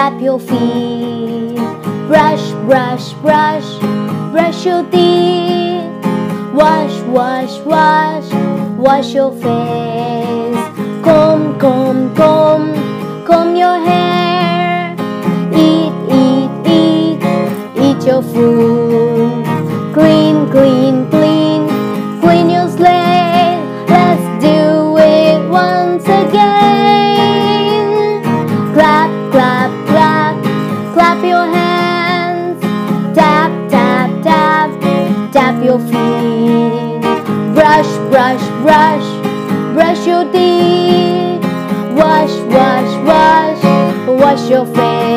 tap your feet. Brush, brush, brush, brush your teeth. Wash, wash, wash, wash your face. Comb, comb, comb, comb your hair. Eat, eat, eat, eat your food. Clean, clean, clean, clean your slate. Let's do it once again. Clap, clap, clap, clap your hands. Tap, tap, tap, tap your feet. Brush, brush, brush, brush your teeth. Wash, wash, wash, wash your face.